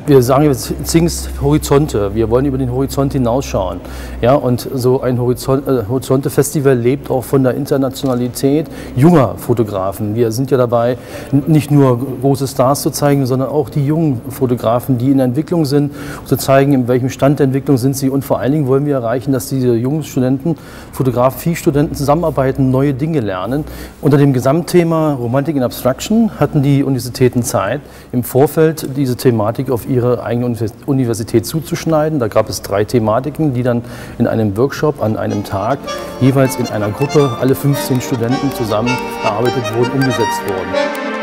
Wir sagen jetzt Things Horizonte. Wir wollen über den Horizont hinausschauen. Ja, und so ein Horizonte-Festival lebt auch von der Internationalität junger Fotografen. Wir sind ja dabei, nicht nur große Stars zu zeigen, sondern auch die jungen Fotografen, die in der Entwicklung sind, zu zeigen, in welchem Stand der Entwicklung sind sie. Und vor allen Dingen wollen wir erreichen, dass diese jungen Studenten, Fotografiestudenten zusammenarbeiten, neue Dinge lernen. Unter dem Gesamtthema Romantik in Abstraction hatten die Universitäten Zeit, im Vorfeld diese Thematik auf ihre eigene Universität zuzuschneiden. Da gab es 3 Thematiken, die dann in einem Workshop an einem Tag jeweils in einer Gruppe, alle 15 Studenten zusammen erarbeitet wurden, umgesetzt wurden.